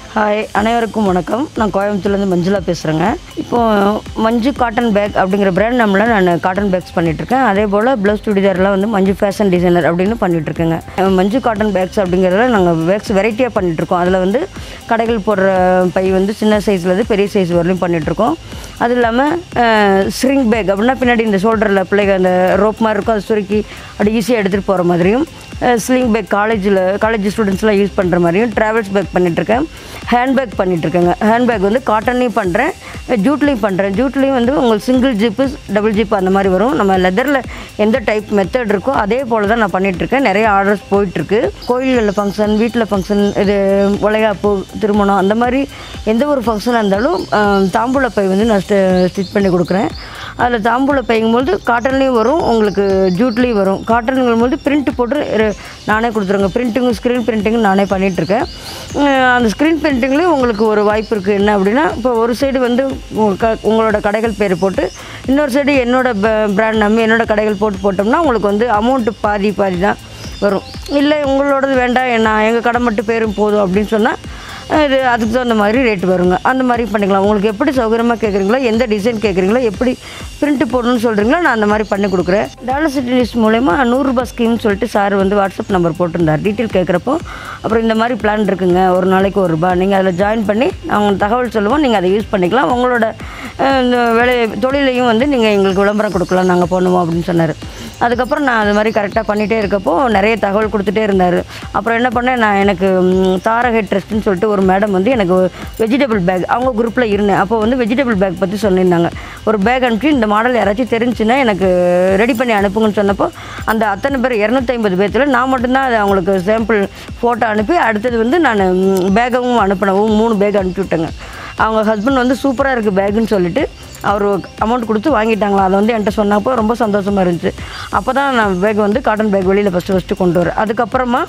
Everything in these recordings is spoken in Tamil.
ஹாய் அனைவருக்கும் வணக்கம். நான் கோயம்புத்தூர்லேருந்து மஞ்சுளா பேசுகிறேங்க. இப்போது மஞ்சு காட்டன் பேக் அப்படிங்கிற பிராண்ட் நம்மள நான் காட்டன் பேக்ஸ் பண்ணிகிட்ருக்கேன். அதே போல் ப்ளவுஸ் சுடிதார்லாம் வந்து மஞ்சு ஃபேஷன் டிசைனர் அப்படின்னு பண்ணிகிட்ருக்கேங்க. மஞ்சு காட்டன் பேக்ஸ் அப்படிங்கிறதுல நாங்கள் பேக்ஸ் வெரைட்டியாக பண்ணிகிட்ருக்கோம். அதில் வந்து கடைகள் போடுற பை வந்து சின்ன சைஸ்லேருந்து பெரிய சைஸ் வரலையும் பண்ணிகிட்ருக்கோம். அது இல்லாமல் ஸ்ரிங் பேக் அப்படின்னா பின்னாடி இந்த ஷோல்டரில் பிள்ளைங்க அந்த ரோப் மாதிரி இருக்கும், அது சுருக்கி அப்படி ஈஸியாக எடுத்துகிட்டு போகிற மாதிரியும், ஸ்லிங் பேக் காலேஜ் ஸ்டூடெண்ட்ஸ்லாம் யூஸ் பண்ணுற மாதிரியும் ட்ராவல்ஸ் பேக் பண்ணிகிட்ருக்கேன். ஹேண்ட்பேக் பண்ணிகிட்ருக்கேங்க. ஹேண்ட்பேக் வந்து காட்டன்லேயும் பண்ணுறேன், ஜூட்லேயும் பண்ணுறேன். ஜூட்லேயும் வந்து உங்களுக்கு சிங்கிள் ஜிப்பு டபுள் ஜிப்பு அந்த மாதிரி வரும். நம்ம லெதரில் எந்த டைப் மெத்தட் இருக்கோ அதே போல் தான் நான் பண்ணிகிட்ருக்கேன். நிறைய ஆர்டர்ஸ் போயிட்டுருக்கு. கோயில்களில் ஃபங்க்ஷன், வீட்டில் ஃபங்க்ஷன், இது வளைகாப்பு, திருமணம், அந்த மாதிரி எந்த ஒரு ஃபங்க்ஷனாக இருந்தாலும் தாம்பூல பை வந்து நான் ஸ்டிச் பண்ணி கொடுக்குறேன். அதில் தாம்பூல பைங்கும்போது காட்டன்லேயும் வரும், உங்களுக்கு ஜூட்லேயும் வரும். காட்டனுங்கும்போது பிரிண்ட் போட்டு நானே கொடுத்துருங்க. பிரிண்டிங்கும் ஸ்க்ரீன் பிரிண்டிங்கும் நானே பண்ணிகிட்ருக்கேன். அந்த ஸ்க்ரீன் பிரிண்டிங்லேயும் உங்களுக்கு ஒரு வாய்ப்பு இருக்குது. என்ன அப்படின்னா, இப்போ ஒரு சைடு வந்து உங்களோட கடைகள் பேர் போட்டு, இன்னொரு சைடு என்னோடய பிராண்ட் நம்பி என்னோடய கடைகள் போட்டோம்னா உங்களுக்கு வந்து அமௌண்ட்டு பாதி தான் வரும். இல்லை உங்களோடது வேண்டாம், நான் எங்கள் கடை மட்டும் பேரும் போதும் அப்படின்னு சொன்னால் இது அதுக்கு தகுந்த மாதிரி ரேட் வருங்க. அந்த மாதிரி பண்ணிக்கலாம். உங்களுக்கு எப்படி சௌகரியமாக கேட்குறீங்களோ, எந்த டிசைன் கேட்குறீங்களோ, எப்படி பிரிண்ட் போடணும்னு சொல்கிறீங்களோ நான் அந்த மாதிரி பண்ணி கொடுக்குறேன். டாலர் சிட்டி லிஸ்ட் மூலயமா 100 ரூபாய் ஸ்கீம்னு சொல்லிட்டு சார் வந்து வாட்ஸ்அப் நம்பர் போட்டிருந்தார். டீட்டெயில் கேட்குறப்போ அப்புறம் இந்த மாதிரி பிளான் இருக்குங்க, ஒரு நாளைக்கு ₹1, நீங்கள் அதில் ஜாயின் பண்ணி நாங்கள் தகவல் சொல்லுவோம், நீங்கள் அதை யூஸ் பண்ணிக்கலாம். உங்களோட இந்த தொழிலையும் வந்து நீங்கள் எங்களுக்கு விளம்பரம் கொடுக்கலாம், நாங்கள் பண்ணுவோம் அப்படின்னு சொன்னார். அதுக்கப்புறம் நான் அது மாதிரி கரெக்டாக பண்ணிகிட்டே இருக்கப்போ நிறைய தகவல் கொடுத்துட்டே இருந்தார். அப்புறம் என்ன பண்ணேன், நான் எனக்கு தாரகை ட்ரஸ்ட்டுன்னு சொல்லிட்டு ஒரு மேடம் வந்து எனக்கு வெஜிடபிள் பேக், அவங்க குரூப்பில் இருந்தேன். அப்போ வந்து வெஜிடபிள் பேக் பற்றி சொல்லியிருந்தாங்க. ஒரு பேக் அனுப்பிச்சு இந்த மாடல் யாராச்சும் தெரிஞ்சுன்னா எனக்கு ரெடி பண்ணி அனுப்புங்கன்னு சொன்னப்போ அந்த அத்தனை பேர் 250 பேர்த்தில் நான் மட்டும்தான் அதை அவங்களுக்கு சாம்பிள் ஃபோட்டோ அனுப்பி அடுத்தது வந்து நான் பேகவும் அனுப்பினேன். 3 பேக் அனுப்பி விட்டேங்க. அவங்க ஹஸ்பண்ட் வந்து சூப்பராக இருக்குது பேக்குன்னு சொல்லிட்டு அவர் அமௌண்ட் கொடுத்து வாங்கிட்டாங்களா. அதை வந்து என்கிட்ட சொன்னப்போ ரொம்ப சந்தோஷமாக இருந்துச்சு. அப்போ தான் நான் பேக் வந்து காட்டன் பேக் வெளியில் ஃபஸ்ட்டு கொண்டு வரேன். அதுக்கப்புறமா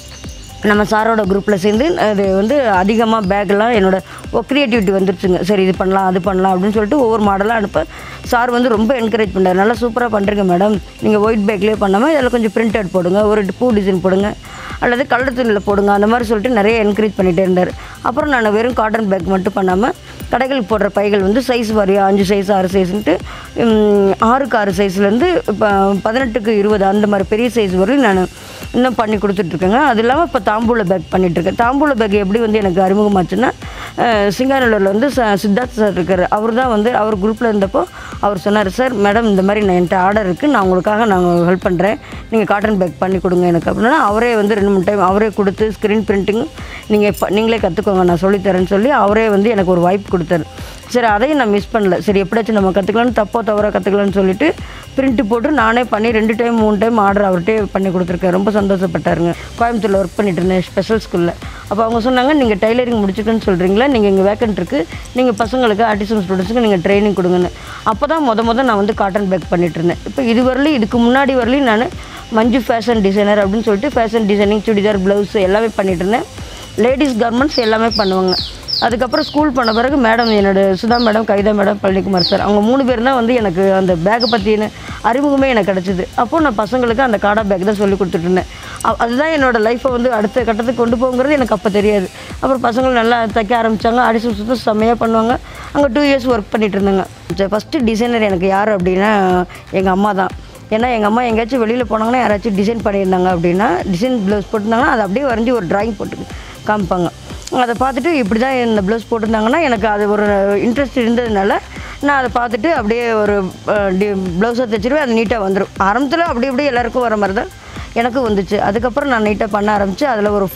நம்ம சாரோட குரூப்பில் சேர்ந்து அது வந்து அதிகமாக பேக்கெல்லாம் என்னோடய க்ரியேட்டிவிட்டி வந்துருச்சுங்க. சரி இது பண்ணலாம் அது பண்ணலாம் அப்படின்னு சொல்லிட்டு ஒவ்வொரு மாடலாக அனுப்ப சார் வந்து ரொம்ப என்கரேஜ் பண்ணார். நல்லா சூப்பராக பண்ணுறீங்க மேடம், நீங்கள் ஒயிட் பேக்லேயே பண்ணாமல் இதில் கொஞ்சம் பிரிண்டட் போடுங்க, ஒரு பூ டிசைன் போடுங்க, அல்லது கலர் துணியில் போடுங்க, அந்த மாதிரி சொல்லிட்டு நிறைய என்கரேஜ் பண்ணிகிட்டே இருந்தார். அப்புறம் நான் வெறும் காட்டன் பேக் மட்டும் பண்ணாமல் கடைகளுக்கு போடுற பைகள் வந்து சைஸ் வாரியாக 5 சைஸ் 6 சைஸ்ன்ட்டு 6க்கு 6 சைஸ்லேருந்து இப்போ 18க்கு 20 அந்த மாதிரி பெரிய சைஸ் வரையும் நான் இன்னும் பண்ணி கொடுத்துட்ருக்கேங்க. அது இல்லாமல் இப்போ தாம்பூல பேக் பண்ணிகிட்ருக்கேன். தாம்பூல பேக் எப்படி வந்து எனக்கு அறிமுகமாச்சுன்னா, சிங்காநல்லூரில் வந்து சித்தார்த் சார் இருக்கார். அவர் தான் வந்து அவர் குரூப்பில் இருந்தப்போ அவர் சொன்னார், சார் மேடம் இந்த மாதிரி என்கிட்ட ஆர்டர் இருக்குது, நான் உங்களுக்காக நாங்கள் ஹெல்ப் பண்ணுறேன், நீங்கள் காட்டன் பேக் பண்ணி கொடுங்க எனக்கு அப்படின்னா அவரே வந்து 2-3 டைம் அவரே கொடுத்து ஸ்க்ரீன் பிரிண்டிங் நீங்களே கற்றுக்கோங்க, நான் சொல்லித்தரேன்னு சொல்லி அவரே வந்து எனக்கு ஒரு வாய்ப்பு கொடுத்தாரு. சரி அதையும் நான் மிஸ் பண்ணல. சரி எப்படியாச்சும் நம்ம கற்றுக்கலான்னு தவறாக கற்றுக்கலான்னு சொல்லிட்டு பிரிண்ட்டு போட்டு நானே பண்ணி 2 டைம் 3 டைம் ஆர்டர் அவர்கிட்டே பண்ணி கொடுத்துருக்கேன். ரொம்ப சந்தோஷப்பட்டாருங்க. கோயம்புத்தூரில் ஒர்க் பண்ணிட்டு இருந்தேன் ஸ்பெஷல் ஸ்கூலில். அப்போ அவங்க சொன்னாங்க, நீங்கள் டைலரிங் முடிச்சுக்கன்னு சொல்கிறீங்களா, நீங்கள் இங்கே வேக்கன்ட் இருக்குது, நீங்கள் பசங்களுக்கு ஆர்டிசன் ஸ்டூடெண்ட்ஸுக்கு நீங்கள் ட்ரைனிங் கொடுங்கன்னு. அப்போ தான் முத நான் வந்து காட்டன் பேக் பண்ணிட்டு இருந்தேன். இப்போ இதுக்கு முன்னாடி வரலையும் நான் மஞ்சு ஃபேஷன் டிசைனர் அப்படின்னு சொல்லிட்டு ஃபேஷன் டிசைனிங், சுடிதார், ப்ளவுஸ் எல்லாமே பண்ணிகிட்டு இருந்தேன். லேடிஸ் கார்மெண்ட்ஸ் எல்லாமே பண்ணுவாங்க. அதுக்கப்புறம் ஸ்கூல் பண்ண பிறகு மேடம், என்னோடய Sudha madam, Kavitha madam, Palanikumar sir, அவங்க 3 பேர் தான் வந்து எனக்கு அந்த பேக்கை பற்றின அறிமுகமே எனக்கு கிடச்சிது. அப்போது நான் பசங்களுக்கு அந்த காடா பேக் தான் சொல்லி கொடுத்துட்ருந்தேன். அதுதான் என்னோடய லைஃப்பை வந்து அடுத்த கட்டத்துக்கு கொண்டு போங்கிறது எனக்கு அப்போ தெரியாது. அப்புறம் பசங்கள் நல்லா தைக்க ஆரம்பித்தாங்க. ஆடிஷன் சுத்தம் செம்மையாக பண்ணுவாங்க. அங்கே 2 இயர்ஸ் ஒர்க் பண்ணிகிட்டு இருந்தாங்க. ஃபஸ்ட்டு டிசைனர் எனக்கு யார் அப்படின்னா எங்கள் அம்மா தான். ஏன்னா எங்கள் அம்மா எங்கேயாச்சும் வெளியில் போனாங்கன்னா யாராச்சும் டிசைன் பண்ணியிருந்தாங்க அப்படின்னா, டிசைன் ப்ளவுஸ் போட்டிருந்தாங்கன்னா அதை அப்படியே வரைஞ்சி ஒரு ட்ராயிங் போட்டு காமிப்பாங்க. அதை பார்த்துட்டு இப்படி தான் இந்த ப்ளவுஸ் போட்டிருந்தாங்கன்னா எனக்கு அது ஒரு இன்ட்ரெஸ்ட் இருந்ததுனால நான் அதை பார்த்துட்டு அப்படியே ஒரு ப்ளவுஸை தைச்சிருவேன். அது நீட்டாக வந்துடும். ஆரம்பத்தில் அப்படி எல்லாேருக்கும் வர மாதிரி தான் எனக்கும் வந்துச்சு. அதுக்கப்புறம் நான் நீட்டாக பண்ண ஆரம்பித்து அதில் ஒரு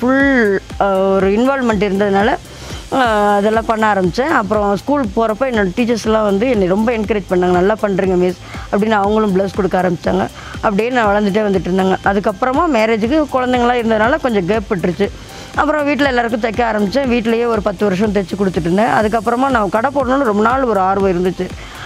ஒரு இன்வால்மெண்ட் இருந்ததுனால அதெல்லாம் பண்ண ஆரம்பித்தேன். அப்புறம் ஸ்கூல் போகிறப்ப என்னோடய டீச்சர்ஸ்லாம் வந்து என்னை ரொம்ப என்கரேஜ் பண்ணாங்க. நல்லா பண்ணுறீங்க மிஸ் அப்படின்னு அவங்களும் ப்ளவுஸ் கொடுக்க ஆரம்பித்தாங்க. அப்படியே நான் வளர்ந்துட்டே வந்துட்டு இருந்தாங்க. அதுக்கப்புறமா மேரேஜுக்கு குழந்தைங்களாம் இருந்ததுனால கொஞ்சம் கேப் விட்டுருச்சு. அப்புறம் வீட்டில் எல்லாருக்கும் தைக்க ஆரம்பித்தேன். வீட்டிலையே ஒரு 10 வருஷம் தைச்சி கொடுத்துட்டு இருந்தேன். அதுக்கப்புறமா நான் கடை போடணுன்னு ரொம்ப நாள் ஒரு ஆர்வம் இருந்துச்சு.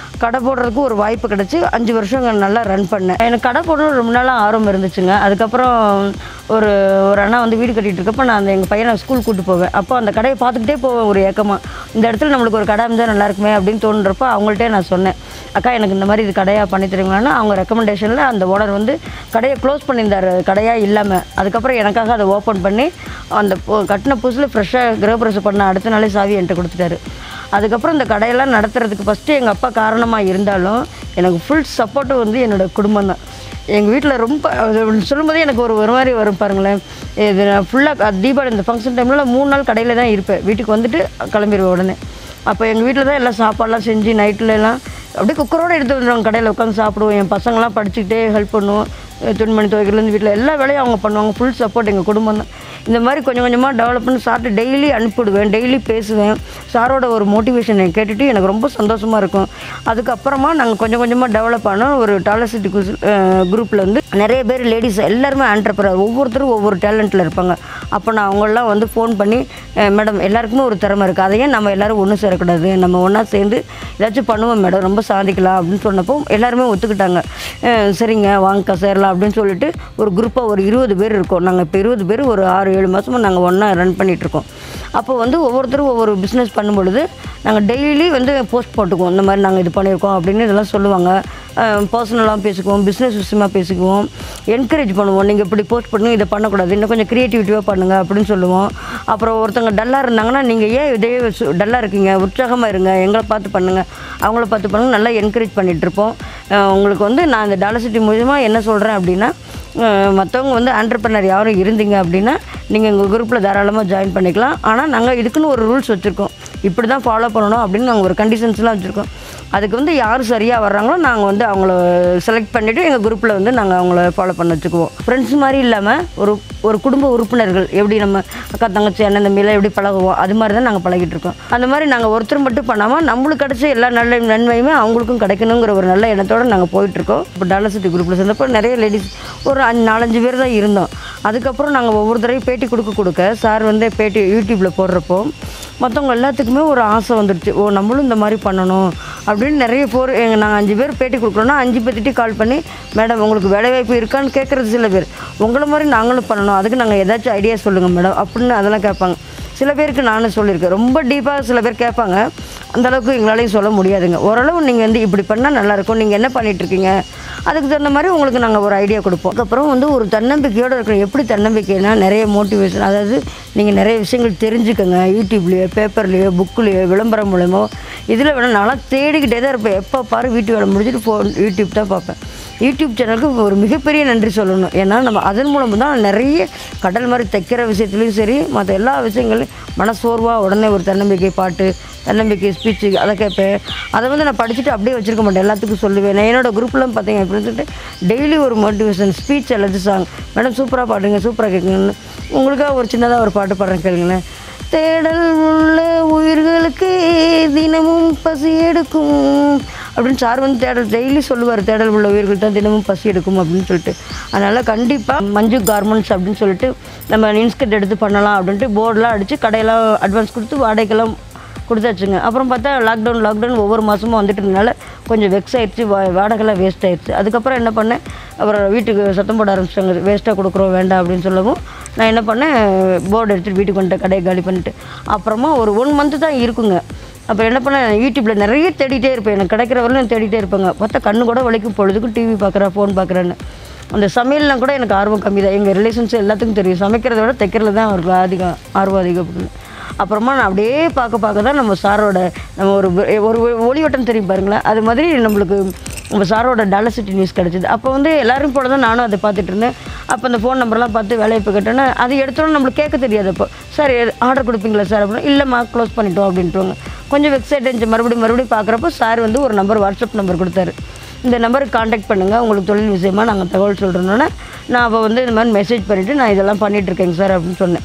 கடை போடுறதுக்கு ஒரு வாய்ப்பு கிடச்சி 5 வருஷம் நல்லா ரன் பண்ணேன். எனக்கு கடை போடணும்னு ரொம்ப நாளாக ஆர்வம் இருந்துச்சுங்க. அதுக்கப்புறம் ஒரு ஒரு அண்ணா வந்து வீடு கட்டிகிட்டு இருக்கப்போ நான் எங்கள் பையனை ஸ்கூல் கூப்பிட்டு போவேன். அப்போ அந்த கடையை பார்த்துக்கிட்டே போவேன் ஒரு ஏக்கமாக. இந்த இடத்துல நம்மளுக்கு ஒரு கடை இருந்தால் நல்லாயிருக்குமே அப்படின்னு தோணுறப்போ அவங்கள்ட்டே நான் சொன்னேன், அக்கா எனக்கு இந்த மாதிரி இது கடையாக பண்ணி தருவீங்களான்னு. அவங்க ரெக்கமெண்டேஷனில் அந்த ஓனர் வந்து கடையை க்ளோஸ் பண்ணியிருந்தார் கடையாக இல்லாமல். அதுக்கப்புறம் எனக்காக அதை ஓப்பன் பண்ணி அந்த கட்டின புதுசில் ஃப்ரெஷ்ஷாக கிரகப்பிரவேசம் பண்ண அடுத்த நாளே சாவி என்கிட்ட கொடுத்துட்டாரு. அதுக்கப்புறம் இந்த கடையெல்லாம் நடத்துறதுக்கு ஃபஸ்ட்டு எங்கள் அப்பா காரணமாக இருந்தாலும் எனக்கு ஃபுல் சப்போர்ட்டும் வந்து என்னோடய குடும்பம் தான். எங்கள் வீட்டில் ரொம்ப சொல்லும்போதே எனக்கு ஒரு மாதிரி வரும் பாருங்களேன். இது நான் ஃபுல்லாக தீபாவளி இந்த ஃபங்க்ஷன் டைமில் 3 நாள் கடையில் தான் இருப்பேன். வீட்டுக்கு வந்துட்டு கிளம்பிடுவேன் உடனே. அப்போ எங்கள் வீட்டில் தான் எல்லாம் சாப்பாடெலாம் செஞ்சு நைட்லலாம் அப்படியே குக்கரோடு எடுத்து வந்துடுவாங்க. கடையில் உட்காந்து சாப்பிடுவோம். என் பசங்களாம் படிச்சுக்கிட்டே ஹெல்ப் பண்ணுவோம். துணிமணி துவைக்கிறதுலேருந்து வீட்டில் எல்லா வேலையும் அவங்க பண்ணுவாங்க. ஃபுல் சப்போர்ட் எங்கள் குடும்பம் தான். இந்த மாதிரி கொஞ்சம் கொஞ்சமாக டெவலப் பண்ணி சார்ட்டு டெய்லி அனுப்பிவிடுவேன். டெய்லி பேசுவேன். சாரோட ஒரு மோட்டிவேஷனை கேட்டுட்டு எனக்கு ரொம்ப சந்தோஷமாக இருக்கும். அதுக்கப்புறமா நாங்கள் கொஞ்சம் கொஞ்சமாக டெவலப் ஆனோம். ஒரு டாலர் சிட்டி குரூப்பில் வந்து நிறைய பேர் லேடிஸ் எல்லாருமே ஆண்டர்ப்ரனர், ஒவ்வொருத்தரும் ஒவ்வொரு டேலண்ட்டில் இருப்பாங்க. அப்போ நான் அவங்களெலாம் வந்து ஃபோன் பண்ணி, மேடம் எல்லாருக்குமே ஒரு திறமை இருக்குது, அதையே நம்ம எல்லோரும் ஒன்று சேரக்கூடாது, நம்ம ஒன்றா சேர்ந்து ஏதாச்சும் பண்ணுவோம் மேடம், ரொம்ப சாதிக்கலாம் அப்படின்னு சொன்னப்போ எல்லாருமே ஒத்துக்கிட்டாங்க. சரிங்க வாங்கக்கா சேரலாம் அப்படின்னு சொல்லிட்டு ஒரு குரூப்பாக ஒரு 20 பேர் இருக்கோம். நாங்கள் இப்போ 20 பேர் ஒரு 6-7 மாதமாக நாங்கள் ஒன்றா ரன் பண்ணிகிட்ருக்கோம். அப்போ வந்து ஒவ்வொருத்தரும் ஒவ்வொரு பிஸ்னஸ் பண்ணும்பொழுது நாங்கள் டெய்லி வந்து போஸ்ட் போட்டுக்குவோம். இந்த மாதிரி நாங்கள் இது பண்ணியிருக்கோம் அப்படின்னு இதெல்லாம் சொல்லுவாங்க. பர்சனலாக பேசிக்குவோம், பிஸ்னஸ் விஷயமாக பேசிக்குவோம், என்கரேஜ் பண்ணுவோம். நீங்கள் இப்படி போஸ்ட் பண்ணுங்க, இதை பண்ணக்கூடாது, இன்னும் கொஞ்சம் க்ரியேட்டிவிட்டியாக பண்ணுங்கள் அப்படின்னு சொல்லுவோம். அப்புறம் ஒருத்தங்க டல்லாக இருந்தாங்கன்னா நீங்கள் ஏன் இதே டல்லாக இருக்கீங்க, உற்சாகமாக இருங்க, எங்களை பார்த்து பண்ணுங்கள், அவங்கள பார்த்து பண்ணுங்கள், நல்லா என்கரேஜ் பண்ணிகிட்ருப்போம். உங்களுக்கு வந்து நான் இந்த டாலர் சிட்டி மூலமா என்ன சொல்கிறேன் அப்படின்னா, மற்றவங்க வந்து ஆண்டர்ப்ரனர் யாரும் இருந்தீங்க அப்படின்னா நீங்கள் எங்கள் குரூப்பில் தாராளமாக ஜாயின் பண்ணிக்கலாம். ஆனால் நாங்கள் இதுக்குன்னு ஒரு ரூல்ஸ் வச்சுருக்கோம், இப்படி தான் ஃபாலோ பண்ணணும் அப்படின்னு நாங்கள் ஒரு கண்டிஷன்ஸ்லாம் வச்சுருக்கோம். அதுக்கு வந்து யார் சரியாக வர்றாங்களோ நாங்கள் வந்து அவங்கள செலக்ட் பண்ணிவிட்டு எங்கள் குரூப்பில் வந்து நாங்கள் அவங்கள ஃபாலோ பண்ண வச்சுக்குவோம். ஃப்ரெண்ட்ஸ் மாதிரி இல்லாமல் ஒரு குடும்ப உறுப்பினர்கள் எப்படி நம்ம அக்கா தங்கச்சி அண்ணன் தம்பியெல்லாம் எப்படி பழகுவோம், அது மாதிரி தான் நாங்கள் பழகிட்டு இருக்கோம். அந்த மாதிரி நாங்கள் ஒருத்தர் மட்டும் பண்ணாமல் நம்மளுக்கு கிடைச்ச எல்லா நல்ல நன்மையுமே அவங்களுக்கும் கிடைக்கணுங்கிற ஒரு நல்ல எண்ணத்தோடு நாங்கள் போயிட்டுருக்கோம். இப்போ டாலர் சிட்டி குரூப்பில் சேர்ந்தப்போ நிறைய லேடிஸ் ஒரு 4-5 பேர் தான் இருந்தோம். அதுக்கப்புறம் நாங்கள் ஒவ்வொரு தடவையும் பேட்டி கொடுக்க சார் வந்து பேட்டி யூடியூப்பில் போடுறப்போ மற்றவங்க எல்லாத்துக்குமே ஒரு ஆசை வந்துடுச்சு, ஓ நம்மளும் இந்த மாதிரி பண்ணணும் அப்படின்னு. நிறைய நாங்கள் 5 பேர் பேட்டி கொடுக்குறோன்னா 5 பேர்த்திட்டி கால் பண்ணி, மேடம் உங்களுக்கு வேலைவாய்ப்பு இருக்கான்னு கேட்குறது சில பேர், உங்களை மாதிரி நாங்களும் பண்ணணும், அதுக்கு நாங்கள் ஏதாச்சும் ஐடியா சொல்லுங்கள் மேடம் அப்படின்னு அதெல்லாம் கேட்பாங்க. சில பேருக்கு நானும் சொல்லியிருக்கேன். ரொம்ப டீப்பாக சில பேர் கேட்பாங்க, அந்தளவுக்கு எங்களாலையும் சொல்ல முடியாதுங்க. ஓரளவு நீங்கள் வந்து இப்படி பண்ணால் நல்லாயிருக்கும், நீங்கள் என்ன பண்ணிகிட்ருக்கீங்க, அதுக்கு தகுந்த மாதிரி உங்களுக்கு நாங்கள் ஒரு ஐடியா கொடுப்போம். அதுக்கப்புறம் வந்து ஒரு தன்னம்பிக்கையோடு இருக்கணும். எப்படி தன்னம்பிக்கைனா, நிறைய மோட்டிவேஷன், அதாவது நீங்கள் நிறைய விஷயங்கள் தெரிஞ்சுக்கோங்க. யூடியூப்லேயோ பேப்பர்லேயோ புக்குலேயோ விளம்பரம் மூலமோ இதில் வேணால் நான்லாம் தேடிக்கிட்டே தான் இருப்பேன். எப்போ பாரு வீட்டு வேலை முடிச்சுட்டு யூடியூப் தான் பார்ப்பேன். யூடியூப் சேனலுக்கு ஒரு மிகப்பெரிய நன்றி சொல்லணும். ஏன்னா நம்ம அதன் மூலம் தான் நிறைய கடல் மாதிரி தைக்கிற விஷயத்துலையும் சரி, மற்ற எல்லா விஷயங்களையும் மனசோர்வாக உடனே ஒரு தன்னம்பிக்கை பாட்டு, தன்னம்பிக்கை ஸ்பீச்சு அதை கேட்பேன். அதை வந்து நான் படிச்சுட்டு அப்படியே வச்சுருக்க மாட்டேன், எல்லாத்துக்கும் சொல்லுவேன். நான் என்னோடய குரூப்லாம் பார்த்தீங்க அப்படின்னு சொல்லிட்டு டெய்லி ஒரு மோட்டிவேஷன் ஸ்பீச் அல்லது சாங், மேடம் சூப்பராக பாடுங்க, சூப்பராக கேட்குங்கன்னு. உங்களுக்காக ஒரு சின்னதாக ஒரு பாட்டு பாடுறேன் கேளுங்களேன். தேடல் உள்ள உயிர்களுக்கு தினமும் பசி எடுக்கும் அப்படின்னு சார் வந்து டெய்லி சொல்லுவார், தேடல் உள்ள உயிர்கள் தான் தினமும் பசி எடுக்கும் அப்படின்னு சொல்லிட்டு. அதனால் கண்டிப்பாக மஞ்சு கார்மெண்ட்ஸ் அப்படின்னு சொல்லிட்டு நம்ம இன்ஸ்கர்ட் எடுத்து பண்ணலாம் அப்படின்ட்டு போர்டெலாம் அடித்து கடையெல்லாம் அட்வான்ஸ் கொடுத்து வாடகைக்கெல்லாம் கொடுத்தாச்சுங்க. அப்புறம் பார்த்தா லாக்டவுன் ஒவ்வொரு மாதமும் வந்துட்டதுனால கொஞ்சம் வெக்ஸ் ஆகிடுச்சு, வாடகைலாம் வேஸ்ட் ஆகிடுச்சு. அதுக்கப்புறம் என்ன பண்ணேன், அப்புறம் வீட்டுக்கு சத்தம் போட ஆரம்பிச்சிட்டாங்க, வேஸ்ட்டாக கொடுக்குறோம் வேண்டாம் அப்படின்னு சொல்லவும் நான் என்ன பண்ணேன், போர்டு எடுத்துகிட்டு வீட்டுக்கு வந்துட்டேன், கடையை காலி பண்ணிட்டு. அப்புறமா ஒரு 1 மந்த்து தான் இருக்குங்க. அப்புறம் என்ன பண்ணேன், யூடியூப்பில் நிறைய தேடிகிட்டே இருப்பேன், எனக்கு கிடைக்கிற வரலும் தேடிகிட்டே இருப்பேங்க. பார்த்தா கண்ணு கூட வலிக்கும், பொழுதுக்கும் டிவி பார்க்குறேன், ஃபோன் பார்க்குறேன்னு. அந்த சமையல்லாம் கூட எனக்கு ஆர்வம் கம்மி தான். எங்கள் ரிலேஷன்ஸ் எல்லாத்துக்கும் தெரியும், சமைக்கிறத விட தைக்கிறதுல தான் அவருக்கு ஆர்வம் அதிகம். அப்புறமா நான் அப்படியே பார்க்க தான் நம்ம சாரோட நம்ம ஒரு ஒளிவட்டம் தெரியும் பாருங்களேன், அது மாதிரி நம்மளுக்கு நம்ம சாரோட டாலர் சிட்டி நியூஸ் கிடச்சிது. அப்போ வந்து எல்லோரும் போல தான் நானும் அதை பார்த்துட்டு இருந்தேன். அப்போ அந்த ஃபோன் நம்பர்லாம் பார்த்து வேலையை கேட்டோன்னா அது எடுத்தோன்னு நம்மளுக்கு கேட்க தெரியாது. அப்போ சார் ஆர்டர் கொடுப்பீங்களா சார் அப்படின்னா, இல்லைம்மா க்ளோஸ் பண்ணிட்டோம் அப்படின்ட்டுவாங்க. கொஞ்சம் வெப்சைட் இருந்துச்சு. மறுபடியும் பார்க்குறப்போ சார் வந்து ஒரு வாட்ஸ்அப் நம்பர் கொடுத்தாரு, இந்த நம்பருக்கு காண்டாக்ட் பண்ணுங்கள், உங்களுக்கு தொழில் விஷயமாக நாங்கள் தகவல் சொல்கிறோன்னே நான் அப்போ வந்து இந்த மாதிரி மெசேஜ் பண்ணிவிட்டு நான் இதெல்லாம் பண்ணிகிட்ருக்கேங்க சார் அப்படின்னு சொன்னேன்.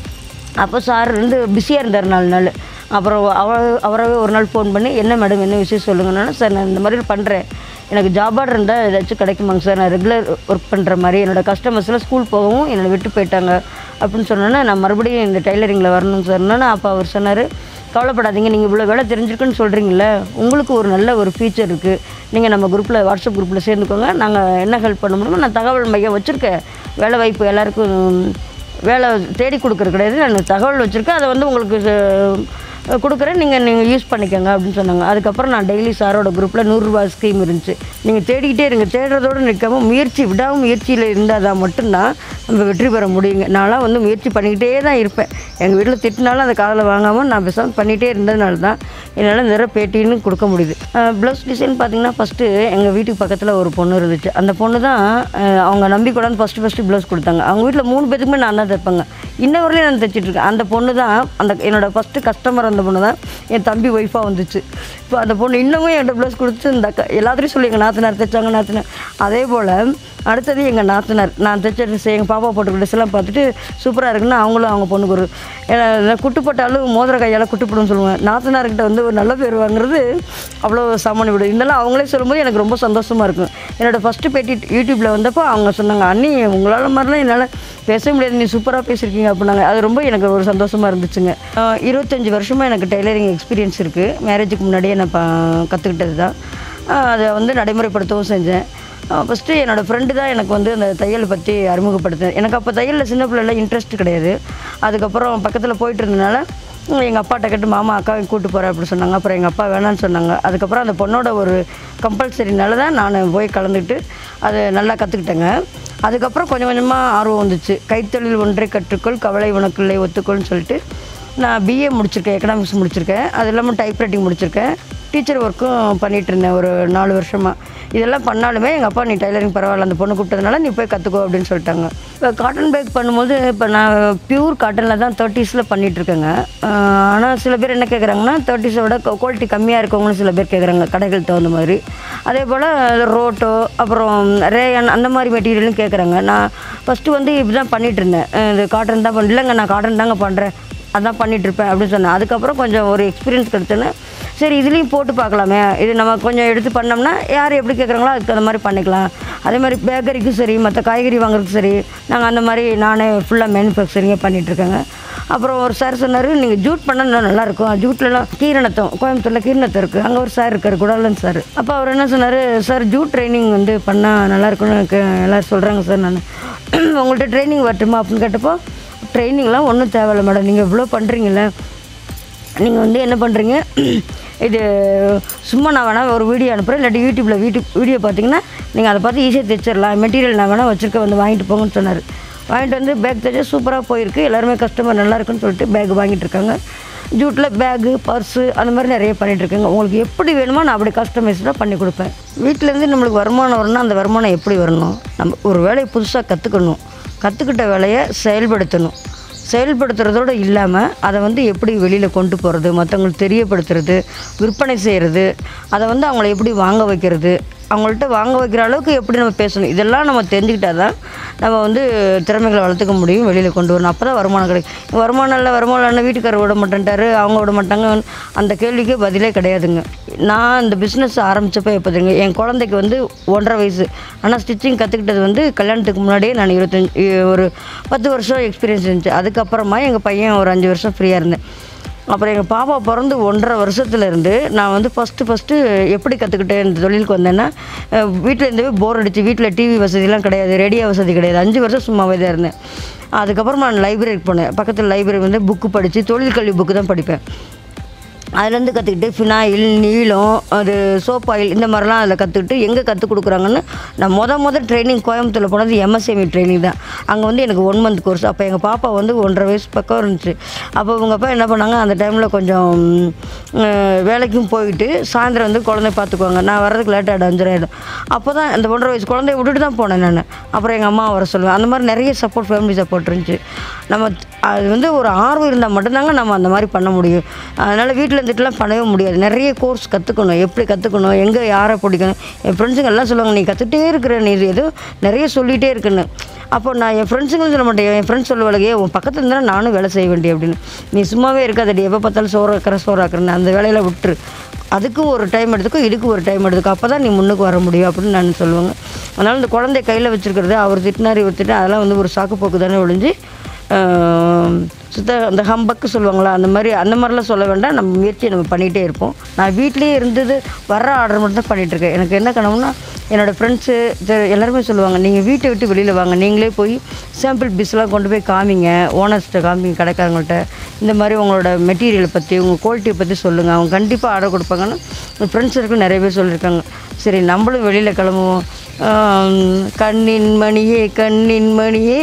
அப்போ சார் வந்து பிஸியாக இருந்தார் 4 நாள். அப்புறம் அவராகவே ஒரு நாள் ஃபோன் பண்ணி, என்ன மேடம் என்ன விஷயம் சொல்லுங்கன்னா, சார் நான் இந்த மாதிரி பண்ணுறேன், எனக்கு ஜாப் ஆர்டர் இருந்தால் ஏதாச்சும் கிடைக்குமாங்க சார், நான் ரெகுலர் ஒர்க் பண்ணுற மாதிரி, என்னோடய கஸ்டமர்ஸ்லாம் ஸ்கூல் போகவும் என்னை விட்டு போயிட்டாங்க அப்படின்னு சொன்னோன்னே, நான் மறுபடியும் இந்த டைலரிங்கில் வரணுங்க சார்னா. அப்போ அவர் சொன்னார், கவலைப்படாதீங்க, நீங்கள் இவ்வளோ வேலை தெரிஞ்சிருக்குன்னு சொல்கிறீங்களே, உங்களுக்கு ஒரு நல்ல ஒரு ஃபீச்சர் இருக்குது, நீங்கள் நம்ம குரூப்பில் வாட்ஸ்அப் குரூப்பில் சேர்ந்துக்கோங்க, நாங்கள் என்ன ஹெல்ப் பண்ண முடியுமோ நான் தகவல் மையம் வச்சுருக்கேன், வேலை வாய்ப்பு எல்லாருக்கும் வேலை தேடி கொடுக்குறது கிடையாது, நான் தகவல் வச்சுருக்கேன், அதை வந்து உங்களுக்கு கொடுக்குறேன், நீங்கள் யூஸ் பண்ணிக்கோங்க அப்படின்னு சொன்னாங்க. அதுக்கப்புறம் நான் டெய்லி சாரோட குரூப்பில் 100 ரூபா ஸ்கீம் இருந்துச்சு. நீங்கள் தேடிக்கிட்டே இருங்க, தேடுறதோடு நிற்காமல் விடாமுயற்சியில் இருந்தால் தான் மட்டும்தான் நம்ம வெற்றி பெற முடியுங்க. நான்லாம் வந்து முயற்சி பண்ணிக்கிட்டே தான் இருப்பேன். எங்கள் வீட்டில் திட்டினாலும் அந்த காதில் வாங்காமல் நான் பேசாமல் பண்ணிகிட்டே இருந்ததுனால தான் என்னால் நிறைய பேட்டின்னு கொடுக்க முடியுது. ப்ளவுஸ் டிசைன் பார்த்திங்கன்னா ஃபஸ்ட்டு எங்கள் வீட்டுக்கு பக்கத்தில் ஒரு பொண்ணு இருந்துச்சு. அந்த பொண்ணு தான் அவங்க நம்பி கூடாது ஃபஸ்ட்டு ப்ளவுஸ் கொடுத்தாங்க. அவங்க வீட்டில் 3 பேத்துக்குமே நான் தான் தைப்பேங்க. இன்ன வரையிலும் நான் தைச்சிட்ருக்கேன். அந்த பொண்ணு தான் என்னோடய ஃபஸ்ட்டு கஸ்டமர். அந்த பொண்ணு தான் என் தம்பி ஒய்ஃபாக வந்துச்சு. இப்போ அந்த பொண்ணு இன்னமும் என்கிட்ட ப்ளவுஸ் கொடுத்து இந்த எல்லாத்தையும் சொல்லி எங்கள் நாத்தனார் தைச்சாங்க, நாத்தனார். அதே போல் அடுத்தது எங்கள் நாத்தனார் நான் தைச்ச ட்ரெஸ் எங்கள் பாப்பா போட்டுக்கிற ட்ரெஸ் எல்லாம் பார்த்துட்டு சூப்பராக இருக்குன்னு அவங்களும் அவங்க பொண்ணுக்கு ஒரு குட்டு போட்டாலும் மோதிர கையால் குட்டு போடுன்னு சொல்லுவேன். நாத்தனார்கிட்ட வந்து ஒரு நல்ல பேர் வாங்குறது அவ்வளோ சாமானிய விடும். இருந்தாலும் அவங்களே சொல்லும்போது எனக்கு ரொம்ப சந்தோஷமாக இருக்கும். என்னோடய ஃபஸ்ட்டு பேட்டி யூடியூப்பில் வந்தப்போ அவங்க சொன்னாங்க, அண்ணி உங்களால் மாதிரிலாம் என்னால் பேச முடியாது, நீ சூப்பராக பேசியிருக்கீங்க அப்படின்னாங்க. அது ரொம்ப எனக்கு ஒரு சந்தோஷமாக இருந்துச்சுங்க. 25 வருஷமாக எனக்கு டெய்லரிங் எக்ஸ்பீரியன்ஸ் இருக்குது. மேரேஜுக்கு முன்னாடியே நான் கற்றுக்கிட்டது தான். அதை வந்து நடைமுறைப்படுத்தவும் செஞ்சேன். ஃபஸ்ட்டு என்னோடய ஃப்ரெண்டு தான் எனக்கு வந்து அந்த தையலை பற்றி அறிமுகப்படுத்தேன். எனக்கு அப்போ தையலில் சின்ன பிள்ளைலாம் இன்ட்ரெஸ்ட் கிடையாது. அதுக்கப்புறம் பக்கத்தில் போயிட்டு இருந்ததுனால எங்கள் அப்பாட்ட கேட்டு மாமா அக்காவை கூப்பிட்டு போகிறேன் அப்படின்னு சொன்னாங்க. அப்புறம் எங்கள் அப்பா வேணான்னு சொன்னாங்க. அதுக்கப்புறம் அந்த பொண்ணோட ஒரு கம்பல்சரினால தான் நான் போய் கலந்துக்கிட்டு அதை நல்லா கற்றுக்கிட்டேங்க. அதுக்கப்புறம் கொஞ்சம் கொஞ்சமாக ஆர்வம் வந்துச்சு. கைத்தொழில் ஒன்றை கற்றுக்கொள், கவலை உனக்குள்ளே ஒத்துக்கொள்னு சொல்லிட்டு நான் பிஏ முடிச்சிருக்கேன், எக்கனாமிக்ஸ் முடிச்சிருக்கேன். அது இல்லாமல் டைப்ரைட்டிங் முடிச்சிருக்கேன். டீச்சர் ஒர்க்கும் பண்ணிகிட்டு இருந்தேன் ஒரு 4 வருஷமாக. இதெல்லாம் பண்ணாலுமே எங்கள் அப்பா நீ டைலரிங் பரவாயில்ல, அந்த பொண்ணு கூப்பிட்டதுனால நீ போய் கற்றுக்கோ அப்படின்னு சொல்லிட்டாங்க. இப்போ காட்டன் பேக் பண்ணும்போது இப்போ நான் பியூர் காட்டனில் தான் 30s பண்ணிகிட்ருக்கேங்க. ஆனால் சில பேர் என்ன கேட்குறாங்கன்னா 30s விட குவாலிட்டி கம்மியாக இருக்கவங்களும் சில பேர் கேட்குறாங்க, கடைகள் தகுந்த மாதிரி. அதே போல் ரோட்டோ அப்புறம் ரேயன் அந்த மாதிரி மெட்டீரியலும் கேட்குறாங்க. நான் ஃபஸ்ட்டு வந்து இப்படி தான் பண்ணிகிட்டு இருந்தேன். இது காட்டன் தான் இல்லைங்க நான் காட்டன் தாங்க பண்ணுறேன், அதான் பண்ணிகிட்ருப்பேன் அப்படின்னு சொன்னேன். அதுக்கப்புறம் கொஞ்சம் ஒரு எக்ஸ்பீரியன்ஸ் கிடச்சோன்னே சரி இதுலேயும் போட்டு பார்க்கலாமே, இது நம்ம கொஞ்சம் எடுத்து பண்ணோம்னா யார் எப்படி கேட்குறாங்களோ அதுக்கு அந்த மாதிரி பண்ணிக்கலாம். அதே மாதிரி பேக்கரிக்கும் சரி, மற்ற காய்கறி வாங்குறதுக்கும் சரி, நாங்கள் அந்த மாதிரி நானே ஃபுல்லாக மேனுஃபேக்சரிங்கே பண்ணிகிட்ருக்கேங்க. அப்புறம் ஒரு சார் சொன்னார், நீங்கள் ஜூட் பண்ணால் நல்லாயிருக்கும், ஜூட்லலாம் கீரணத்தம், கோயம்புத்தூரில் கீரணத்தம் இருக்குது, அங்கே ஒரு சார் இருக்கார் குடாலன் சார். அப்போ அவர் என்ன சொன்னார், சார் ஜூட் ட்ரைனிங் வந்து பண்ணால் நல்லாயிருக்குன்னு எனக்கு எல்லோரும் சொல்கிறாங்க சார். நான் உங்கள்கிட்ட ட்ரைனிங் வரட்டுமா அப்படின்னு கேட்டப்போ, ட்ரைனிங்லாம் ஒன்றும் தேவையில்லை மேடம், நீங்கள் இவ்வளோ பண்ணுறீங்கள, நீங்கள் வந்து என்ன பண்ணுறீங்க, இது சும்மா நான் வேணால் ஒரு வீடியோ அனுப்புகிறேன், இல்லாட்டி யூடியூப்பில் வீடியோ பார்த்தீங்கன்னா நீங்கள் அதை பார்த்து ஈஸியாக தைச்சிடலாம், மெட்டீரியல் நான் வேணால் வச்சுருக்க வந்து வாங்கிட்டு போங்கன்னு சொன்னார். வாங்கிட்டு வந்து பேக் தைச்சா சூப்பராக போயிருக்கு, எல்லாருமே கஸ்டமர் நல்லா இருக்குன்னு சொல்லிட்டு பேக் வாங்கிட்டு இருக்காங்க. ஜூட்டில் பேகு, பர்ஸு அந்த மாதிரி நிறைய பண்ணிகிட்ருக்கேங்க. உங்களுக்கு எப்படி வேணுமோ நான் அப்படி கஸ்டமைஸ்டாக பண்ணி கொடுப்பேன். வீட்டிலேருந்து நம்மளுக்கு வருமானம் வரணும்னா அந்த வருமானம் எப்படி வரணும், நம்ம ஒரு வேலையை புதுசாக கற்றுக்கணும், கற்றுக்கிட்ட வேலையை செயல்படுத்தணும், செயல்படுத்துறதோடு இல்லாமல் அதை வந்து எப்படி வெளியில் கொண்டு போகிறது, மற்றவங்களுக்கு தெரியப்படுத்துறது, விற்பனை செய்கிறது, அதை வந்து அவங்கள எப்படி வாங்க வைக்கிறது, அவங்கள்ட்ட வாங்க வைக்கிற அளவுக்கு எப்படி நம்ம பேசணும், இதெல்லாம் நம்ம தெரிஞ்சுக்கிட்டால் தான் நம்ம வந்து திறமைகளை வளர்த்துக்க முடியும், வெளியில் கொண்டு வரணும். அப்போ தான் வருமானம் கிடைக்கும். வருமானம் இல்லைன்னா வீட்டுக்காரர் விட மாட்டேன்ட்டாரு, அவங்க விட மாட்டாங்க, அந்த கேள்விக்கே பதிலே கிடையாதுங்க. நான் இந்த பிஸ்னஸ் ஆரம்பித்தப்போ எப்போ தெரியுங்க, என் குழந்தைக்கு வந்து 1.5 வயசு. ஆனால் ஸ்டிச்சிங் கற்றுக்கிட்டது வந்து கல்யாணத்துக்கு முன்னாடியே நான் ஒரு 10 வருஷம் எக்ஸ்பீரியன்ஸ் இருந்துச்சு. அதுக்கப்புறமா எங்கள் பையன் ஒரு 5 வருஷம் ஃப்ரீயாக இருந்தேன். அப்புறம் எங்கள் பாப்பா பிறந்து 1.5 வருஷத்துலேருந்து நான் வந்து ஃபஸ்ட்டு எப்படி கற்றுக்கிட்டேன் இந்த தொழிலுக்கு வந்தேன்னா, வீட்டில் இருந்தவே போர் அடிச்சு, வீட்டில் டிவி வசதிலாம் கிடையாது, ரேடியோ வசதி கிடையாது. 5 வருஷம் சும்மாவே தான் இருந்தேன். அதுக்கப்புறமா நான் லைப்ரரிக்கு போனேன். பக்கத்தில் லைப்ரரி வந்து புக்கு படித்து தொழில் கல்வி புக்கு தான் படிப்பேன். அதுலேருந்து கற்றுக்கிட்டு ஃபினாயில், நீளம், அது சோப் ஆயில் இந்த மாதிரிலாம் அதில் கற்றுக்கிட்டு எங்கே கற்றுக் கொடுக்குறாங்கன்னு நான் முதல் ட்ரைனிங் கோயம்புத்தூரில் போனது எம்எஸ்எம்இ ட்ரைனிங் தான். அங்கே வந்து எனக்கு 1 மந்த் கோர்ஸ். அப்போ எங்கள் பாப்பா வந்து 1.5 வயசு பக்கம் இருந்துச்சு. அப்போ உங்கள் அப்பா என்ன பண்ணாங்க, அந்த டைமில் கொஞ்சம் வேலைக்கும் போயிட்டு சாயந்தரம் வந்து குழந்தைய பார்த்துக்குவாங்க. நான் வர்றதுக்கு லேட்டாகிடும், 5:30 ஆகிடும். அப்போ தான் அந்த 1.5 வயசு குழந்தைய விட்டுட்டு தான் போனேன் நான். அப்புறம் எங்கள் அம்மா வர சொல்லுவேன். அந்த மாதிரி நிறைய சப்போர்ட், ஃபேமிலி சப்போர்ட் இருந்துச்சு. நம்ம அது வந்து ஒரு ஆர்வம் இருந்தால் மட்டும்தாங்க நம்ம அந்த மாதிரி பண்ண முடியும். அதனால் வீட்டில் இருந்துட்டுலாம் பண்ணவே முடியாது. நிறைய கோர்ஸ் கற்றுக்கணும், எப்படி கற்றுக்கணும், எங்கே யாரை பிடிக்கணும். என் ஃப்ரெண்ட்ஸுங்க எல்லாம் சொல்லுவாங்க, நீ கற்றுக்கிட்டே இருக்கிற, நீ எதுவும் நிறைய சொல்லிகிட்டே இருக்குன்னு. அப்போ நான் என் ஃப்ரெண்ட்ஸுங்களும் சொல்ல மாட்டேன், என் ஃப்ரெண்ட்ஸ் சொல்லுவாங்க, உன் பக்கத்தில் இருந்தால் நானும் வேலை செய்ய வேண்டிய அப்படின்னு. நீ சும்மாவே இருக்காதடி, எப்போ பார்த்தாலும் சோறாக்குறேன்னு அந்த வேலையில் விட்டுரு, அதுக்கு ஒரு டைம் எடுத்துக்கோ, இதுக்கு ஒரு டைம் எடுத்துக்கோ, அப்போ தான் நீ முன்னுக்கு வர முடியும் அப்படின்னு நான் சொல்லுவேங்க. அதனால் இந்த குழந்தைய கையில் வச்சுருக்கிறது, அவர் திட்டினார் இவர் திட்டினா அதெல்லாம் வந்து ஒரு சாக்கு போக்கு தானே ஒழிஞ்சு அந்த ஹம்பக்கு சொல்லுவாங்களா அந்த மாதிரிலாம் சொல்ல வேண்டாம். நம்ம முயற்சியை நம்ம பண்ணிகிட்டே இருப்போம். நான் வீட்டிலே இருந்தது வர்ற ஆர்டர் மட்டும் தான் பண்ணிகிட்ருக்கேன். எனக்கு என்ன கனவுனா என்னோடய ஃப்ரெண்ட்ஸு எல்லாருமே சொல்லுவாங்க, நீங்கள் வீட்டை விட்டு வெளியில் வாங்க, நீங்களே போய் சாம்பிள் பீஸ்லாம் கொண்டு போய் காமிங்க, ஓனர்ஸ்கிட்ட காமிங்க, கடைக்காரங்கள்ட்ட இந்த மாதிரி உங்களோட மெட்டீரியலை பற்றி உங்கள் குவாலிட்டியை பற்றி சொல்லுங்கள், அவங்க கண்டிப்பாக ஆர்டர் கொடுப்பாங்கன்னு என் ஃப்ரெண்ட்ஸ் சர்க்கிள் நிறைய பேர் சொல்லியிருக்காங்க. சரி நம்மளும் வெளியில் கிளம்புவோம். கண்ணின் மணியே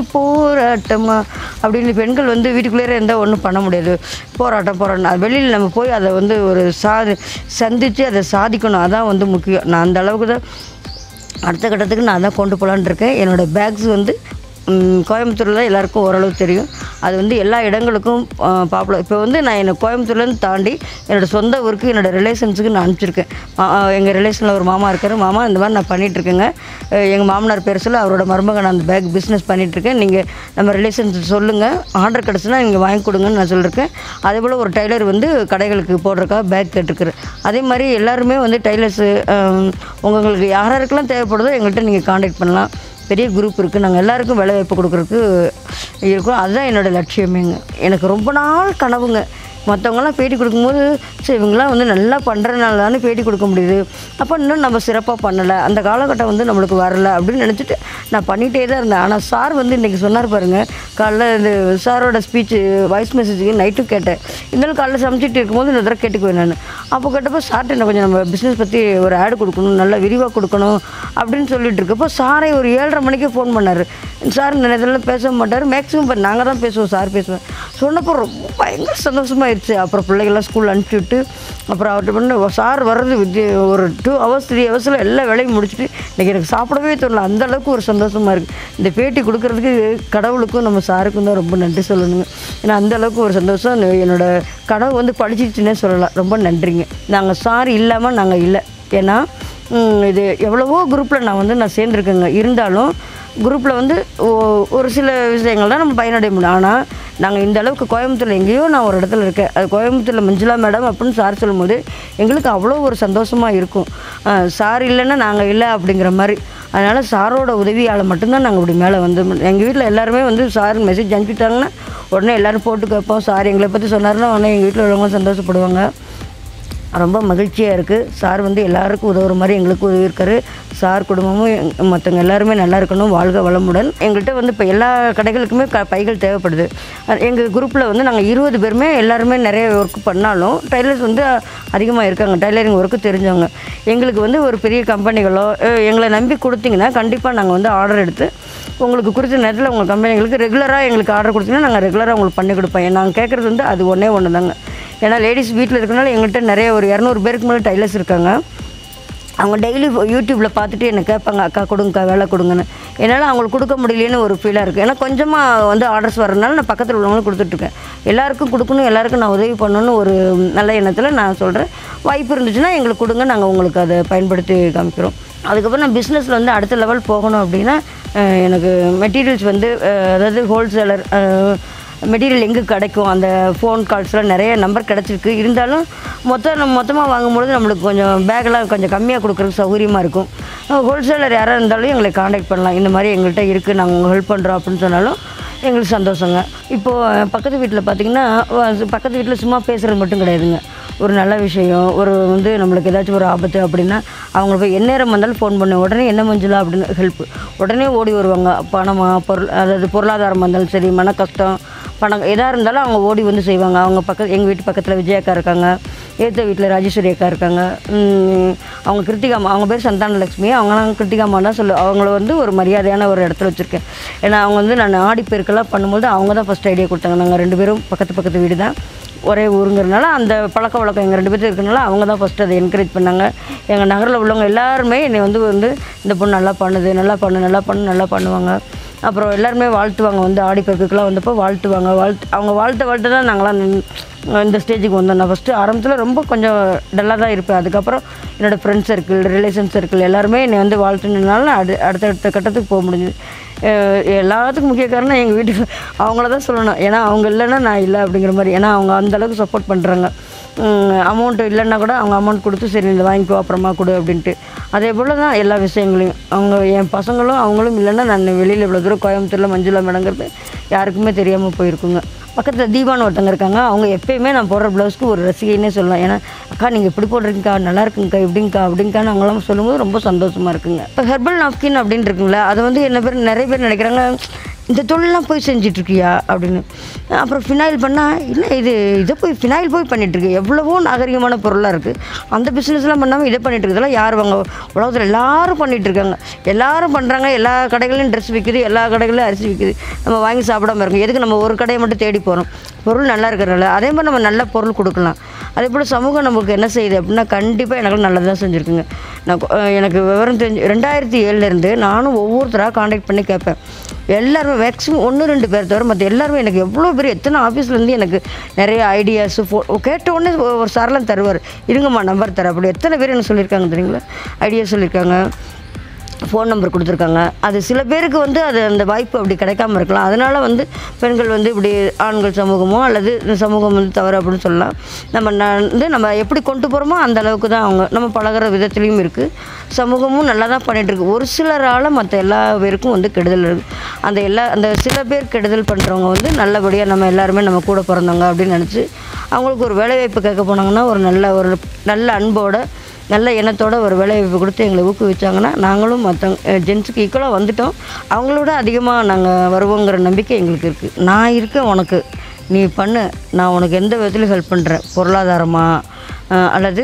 போராட்டமா அப்படின்னு பெண்கள் வந்து வீட்டுக்குள்ளேயே இருந்தால் ஒன்றும் பண்ண முடியாது. போராட்டம் அது வெளியில் நம்ம போய் அதை வந்து ஒரு சந்தித்து அதை சாதிக்கணும். அதான் வந்து முக்கியம். நான் அந்த அளவுக்கு தான் அடுத்த கட்டத்துக்கு நான் தான் கொண்டு போகலான்னு இருக்கேன். என்னோடய பேக்ஸ் வந்து கோயம்புத்தூரில் தான் எல்லாருக்கும் ஓரளவு தெரியும். அது வந்து எல்லா இடங்களுக்கும் பாப்புலர். இப்போ வந்து நான் என்னை கோயம்புத்தூர்லேருந்து தாண்டி என்னோடய சொந்த ஊருக்கு என்னோடய ரிலேஷன்ஸுக்கு நான் அனுப்பிச்சிருக்கேன். எங்கள் ரிலேஷனில் ஒரு மாமா இருக்கார். மாமா இந்த மாதிரி நான் பண்ணிகிட்ருக்கேங்க, எங்கள் மாமனார் பேர் சொல்ல அவரோட மருமகன் நான் அந்த பேக் பிஸ்னஸ் பண்ணிகிட்ருக்கேன், நீங்கள் நம்ம ரிலேஷன்ஸ் சொல்லுங்கள், ஆர்டர் கிடச்சுன்னா நீங்கள் வாங்கி கொடுங்கன்னு நான் சொல்லியிருக்கேன். அதே போல் ஒரு டெய்லர் வந்து கடைகளுக்கு போடுறக்காக பேக் கேட்டிருக்குரு. அதே மாதிரி எல்லாருமே வந்து டெய்லர்ஸு உங்களுக்கு யாராருக்கெல்லாம் தேவைப்படுதோ எங்கள்கிட்ட நீங்கள் காண்டாக்ட் பண்ணலாம். பெரிய குரூப் இருக்குது. நாங்கள் எல்லாேருக்கும் வேலை வாய்ப்பு கொடுக்குறதுக்கு இருக்கோம். அதுதான் என்னோடய லட்சியமேங்க. எனக்கு ரொம்ப நாள் கனவுங்க. மற்றவங்களாம் பேட்டி கொடுக்கும்போது சரி இவங்களாம் வந்து நல்லா பண்ணுறதுனால தானே பேட்டி கொடுக்க முடியுது, அப்போ இன்னும் நம்ம சிறப்பாக பண்ணலை, அந்த காலகட்டம் வந்து நம்மளுக்கு வரலை அப்படின்னு நினச்சிட்டு நான் பண்ணிகிட்டே தான் இருந்தேன். ஆனால் சார் வந்து இன்றைக்கி சொன்னார் பாருங்கள், காலைல இந்த சாரோட ஸ்பீச்சு வாய்ஸ் மெசேஜுக்கு நைட்டும் கேட்டேன். இருந்தாலும் காலைல சமைச்சிட்டு இருக்கும்போது இந்த தடவை கேட்டுக்குவேன் நான். அப்போ கேட்டப்போ சார்ட்ட என்ன கொஞ்சம் நம்ம பிஸ்னஸ் பற்றி ஒரு ஆடு கொடுக்கணும், நல்லா விரிவாக கொடுக்கணும் அப்படின்னு சொல்லிட்டு இருக்கப்போ சாரை ஒரு 7:30 மணிக்கே ஃபோன் பண்ணார். சார் நினைத்தெல்லாம் பேச மாட்டார், மேக்ஸிமம் இப்போ நாங்கள் தான் பேசுவோம், சார் பேசுவேன். சொன்னப்போ ரொம்ப பயங்கர சந்தோஷமாகிடுச்சு. அப்புறம் பிள்ளைகள்லாம் ஸ்கூல் அனுப்பிச்சி விட்டு அப்புறம் அவர்கிட்ட பண்ண சார் வர்றது ஒரு 2 hours 3 hours எல்லா வேலையும் முடிச்சுட்டு இன்றைக்கி எனக்கு சாப்பிடவே தோணல. அந்தளவுக்கு ஒரு சந்தோஷமாக இருக்குது. இந்த பேட்டி கொடுக்குறதுக்கு கடவுளுக்கும் நம்ம சாருக்கும் தான் ரொம்ப நன்றி சொல்லணுங்க. ஏன்னா அந்தளவுக்கு ஒரு சந்தோஷம். என்னோடய கனவு வந்து படிச்சிச்சுன்னே சொல்லலாம். ரொம்ப நன்றிங்க. நாங்கள் சார் இல்லாமல் நாங்கள் இல்லை. ஏன்னா இது எவ்வளவோ குரூப்பில் நான் சேர்ந்துருக்கேங்க. இருந்தாலும் குரூப்பில் வந்து ஒரு சில விஷயங்கள் தான் நம்ம பயனடைய முடியும். ஆனால் நாங்கள் இந்த அளவுக்கு கோயம்புத்தூரில் எங்கேயோ நான் ஒரு இடத்துல இருக்கேன், அது கோயம்புத்தூரில் மஞ்சுளா மேடம் அப்படின்னு சார் சொல்லும்போது எங்களுக்கு அவ்வளோ ஒரு சந்தோஷமாக இருக்கும். சார் இல்லைன்னா நாங்கள் இல்லை அப்படிங்கிற மாதிரி. அதனால் சாரோட உதவியால் மட்டும்தான் நாங்கள் இப்படி மேலே வந்து எங்கள் வீட்டில் எல்லாருமே வந்து சார் மெசேஜ் அனுப்பிட்டாங்கன்னா உடனே எல்லோரும் போட்டு கேட்போம். சார் எங்களை பற்றி சொன்னார்னா உடனே எங்கள் வீட்டில் உள்ளவங்க சந்தோஷப்படுவாங்க. ரொம்ப மகிழ்ச்சியாக இருக்குது. சார் வந்து எல்லாருக்கும் உதவுற மாதிரி எங்களுக்கு உதவியிருக்காரு. சார் குடும்பமும் மற்றவங்க எல்லாருமே நல்லா இருக்கணும், வாழ்க வளமுடன். எங்கள்கிட்ட வந்து இப்போ எல்லா கடைகளுக்குமே பைகள் தேவைப்படுது. எங்கள் குரூப்பில் வந்து நாங்கள் 20 பேருமே எல்லாருமே நிறைய ஒர்க் பண்ணாலும் டைலர்ஸ் வந்து அதிகமாக இருக்காங்க, டைலரிங் ஒர்க்கு தெரிஞ்சவங்க. எங்களுக்கு வந்து ஒரு பெரிய கம்பெனிகளோ எங்களை நம்பி கொடுத்தீங்கன்னா கண்டிப்பாக நாங்கள் வந்து ஆர்டர் எடுத்து உங்களுக்கு குறித்த நேரத்தில் உங்கள் கம்பெனிகளுக்கு ரெகுலராக எங்களுக்கு ஆர்டர் கொடுத்தீங்கன்னா நாங்கள் ரெகுலராக உங்களுக்கு பண்ணி கொடுப்போம். நாங்கள் கேட்குறது வந்து அது ஒன்றே தாங்க. ஏன்னா லேடிஸ் வீட்டில் இருக்கனால எங்கள்கிட்ட நிறைய ஒரு 200 பேருக்கு மேலே டைலர்ஸ் இருக்காங்க. அவங்க டெய்லி யூடியூப்பில் பார்த்துட்டு என்னை கேட்பாங்க, அக்கா கொடுங்கக்கா வேலை கொடுங்கன்னு. என்னால் அவங்களுக்கு கொடுக்க முடியலன்னு ஒரு ஃபீலாக இருக்குது. ஏன்னா கொஞ்சமாக வந்து ஆர்டர்ஸ் வரதுனால நான் பக்கத்தில் உள்ளவங்களும் கொடுத்துட்ருக்கேன். எல்லாருக்கும் கொடுக்கணும், எல்லாருக்கும் நான் உதவி பண்ணணும்னு ஒரு நல்ல எண்ணத்தில் நான் சொல்கிறேன். வாய்ப்பு இருந்துச்சுன்னா எங்களுக்கு கொடுங்க, நாங்கள் உங்களுக்கு அதை பயன்படுத்தி காமிக்கிறோம். அதுக்கப்புறம் நான் பிஸ்னஸில் வந்து அடுத்த லெவல் போகணும் அப்படின்னா எனக்கு மெட்டீரியல்ஸ் வந்து அதாவது ஹோல்சேலர் மெட்டீரியல் எங்கே கிடைக்கும், அந்த ஃபோன் கால்ஸ்லாம் நிறைய நம்பர் கிடச்சிருக்கு. இருந்தாலும் மொத்தமாக வாங்கும்பொழுது நம்மளுக்கு கொஞ்சம் பேக்கெல்லாம் கொஞ்சம் கம்மியாக கொடுக்குறதுக்கு சௌகரியமாக இருக்கும். ஹோல்சேலர் யாராக இருந்தாலும் எங்களை காண்டாக்ட் பண்ணலாம். இந்த மாதிரி எங்கள்கிட்ட இருக்குது, நாங்கள் உங்கள் ஹெல்ப் பண்ணுறோம் அப்படின்னு சொன்னாலும் எங்களுக்கு சந்தோஷங்க. இப்போது பக்கத்து வீட்டில் பார்த்திங்கன்னா பக்கத்து வீட்டில் சும்மா பேசுகிறது மட்டும் கிடையாதுங்க. ஒரு நல்ல விஷயம், ஒரு வந்து நம்மளுக்கு ஏதாச்சும் ஒரு ஆபத்து அப்படின்னா அவங்க போய் எந்நேரம் வந்தாலும் ஃபோன் பண்ண உடனே என்ன மஞ்சுளா அப்படின்னு ஹெல்ப் உடனே ஓடி வருவாங்க. பணமாக அதாவது பொருளாதாரம் வந்தாலும் சரி, மன கஷ்டம், பணம் எதாக இருந்தாலும் அவங்க ஓடி வந்து செய்வாங்க. அவங்க எங்கள் வீட்டு பக்கத்தில் விஜய் அக்கா இருக்காங்க, ஏற்ற வீட்டில் ராஜேஸ்வரி அக்கா இருக்காங்க, அவங்க கிருத்திகாமா, அவங்க பேர் சந்தானலட்சுமி, அவங்களாம் கிருத்திகாமா தான் அவங்கள வந்து ஒரு மரியாதையான ஒரு இடத்துல வச்சுருக்கேன். ஏன்னா அவங்க வந்து நான் ஆடிப்பெருக்கெல்லாம் பண்ணும்போது அவங்க தான் ஃபஸ்ட் ஐடியா கொடுத்தாங்க. நாங்கள் 2 பேரும் பக்கத்து வீடு தான், ஒரே ஊருங்கிறதுனால அந்த பழக்க வழக்கம் எங்கள் 2 பேருக்கு இருக்கிறனால அவங்க தான் ஃபஸ்ட்டு அதை என்கரேஜ் பண்ணாங்க. எங்கள் நகரில் உள்ளவங்க எல்லாருமே என்னை வந்து இந்த பொண்ணு நல்லா பண்ணுது, நல்லா பண்ணுவாங்க. அப்புறம் எல்லாருமே வாழ்த்துவாங்க. வந்து ஆடிப்பெருக்குலாம் வந்தப்போ வாழ்த்துவாங்க. அவங்க வாழ்த்த தான் நாங்களாம் இந்த ஸ்டேஜுக்கு வந்தோம். நான் ஃபஸ்ட்டு ஆரம்பத்தில் ரொம்ப கொஞ்சம் டல்லாக தான் இருப்பேன். அதுக்கப்புறம் என்னோடய ஃப்ரெண்ட்ஸ் சர்க்கிள், ரிலேஷன் சர்க்கிள் எல்லாருமே என்னை வந்து வாழ்த்துனதுனால அடுத்தடுத்த கட்டத்துக்கு போக முடிஞ்சுது. எல்லாத்துக்கும் முக்கிய காரணம் எங்கள் வீட்டுக்கு அவங்கள தான் சொல்லணும். ஏன்னா அவங்க இல்லைன்னா நான் இல்லை அப்படிங்கிற மாதிரி. ஏன்னா அவங்க அந்தளவுக்கு சப்போர்ட் பண்ணுறாங்க. அமௌண்ட்டு இல்லைன்னா கூட அவங்க அமௌண்ட் கொடுத்து சரி இந்த வாங்கிக்கோ அப்புறமா கொடு அப்படின்ட்டு. அதே போல் தான் எல்லா விஷயங்களையும் அவங்க என் பசங்களும் அவங்களும் இல்லைன்னா நான் வெளியில் இவ்வளோ தூரம் கோயம்புத்தூரில் மஞ்சுளா மேடங்கிறது யாருக்குமே தெரியாமல் போயிருக்குங்க. பக்கத்தில் தீபான்னு ஒருத்தங்க இருக்காங்க. அவங்க எப்பயுமே நான் போடுற ப்ளவுஸ்க்கு ஒரு ரசிகைன்னே சொல்லலாம். ஏன்னா அக்கா நீங்கள் இப்படி போடுறீங்கக்கா, நல்லா இருக்குங்கக்கா, இப்படிங்கக்கா அப்படிங்கான்னு அவங்களாம் சொல்லும்போது ரொம்ப சந்தோஷமாக இருக்குங்க. இப்போ ஹெர்பல் நாப்கின் அப்படின்னு இருக்குங்களா, அதை வந்து நிறைய பேர் நினைக்கிறாங்க இந்த தொழிலெலாம் போய் செஞ்சிட்ருக்கியா அப்படின்னு. அப்புறம் ஃபினாயில் பண்ணால் இல்லை இதை போய் ஃபினாயில் போய் பண்ணிகிட்ருக்கு. எவ்வளவோ நாகரிகமான பொருளாக இருக்குது. அந்த பிஸ்னஸ்லாம் பண்ணாமல் இதை பண்ணிகிட்ருக்குதெல்லாம் யார் வாங்க? உலகத்தில் எல்லோரும் பண்ணிகிட்ருக்காங்க. எல்லோரும் பண்ணுறாங்க. எல்லா கடைகளையும் ட்ரெஸ் விற்குது, எல்லா கடைகளையும் அரிசி விற்குது. நம்ம வாங்கி சாப்பிடாமல் இருக்கோம். எதுக்கு நம்ம ஒரு கடையை மட்டும் தேடி போகிறோம்? பொருள் நல்லா இருக்கிறனால அதே மாதிரி நம்ம நல்ல பொருள் கொடுக்கலாம். அதே போல் சமூகம் நமக்கு என்ன செய்யுது அப்படின்னா கண்டிப்பாக எனக்கு நல்லது தான் செஞ்சுருக்குங்க. எனக்கு விவரம் தெரிஞ்சு 2007 நானும் ஒவ்வொருத்தராக காண்டாக்ட் பண்ணி கேட்பேன். எல்லாருமே மேக்ஸிமம் 1-2 பேர் தவிர மற்ற எல்லாருமே எனக்கு எவ்வளோ பேர் எத்தனை ஆஃபீஸ்லேருந்து எனக்கு நிறைய ஐடியாஸு கேட்ட உடனே ஒரு சாரெலாம் தருவார். இருங்கம்மா நம்பர் தரேன். அப்படி எத்தனை பேர் எனக்கு சொல்லியிருக்காங்க தெரியுங்களா? ஐடியா சொல்லியிருக்காங்க, ஃபோன் நம்பர் கொடுத்துருக்காங்க. அது சில பேருக்கு வந்து அது அந்த வாய்ப்பு அப்படி கிடைக்காம இருக்கலாம். அதனால் வந்து பெண்கள் வந்து இப்படி ஆண்கள் சமூகமோ அல்லது இந்த சமூகம் வந்து தவறு அப்படின்னு சொல்லலாம். நம்ம எப்படி கொண்டு போகிறோமோ அந்த அளவுக்கு தான் அவங்க நம்ம பழகிற விதத்துலேயும் இருக்குது. சமூகமும் நல்லா தான் பண்ணிகிட்ருக்கு. ஒரு சிலரால் மற்ற எல்லா பேருக்கும் வந்து கெடுதல் இருக்குது. அந்த சில பேர் கெடுதல் பண்ணுறவங்க வந்து நல்லபடியாக நம்ம எல்லாருமே நம்ம கூட பிறந்தவங்க அப்படின்னு நினச்சி அவங்களுக்கு ஒரு வேலைவாய்ப்பு கேட்க போனாங்கன்னா ஒரு நல்ல அன்போட நல்ல எண்ணத்தோடு ஒரு வேலைவாய்ப்பு கொடுத்து எங்களை ஊக்குவிச்சாங்கன்னா நாங்களும் மற்றவங்க ஜென்ஸுக்கு ஈக்குவலாக வந்துட்டோம். அவங்களோட அதிகமாக நாங்கள் வருவோங்கிற நம்பிக்கை எங்களுக்கு இருக்குது. நான் இருக்கேன், உனக்கு நீ பண்ணு, நான் உனக்கு எந்த விதத்துலையும் ஹெல்ப் பண்ணுறேன். பொருளாதாரமாக அல்லது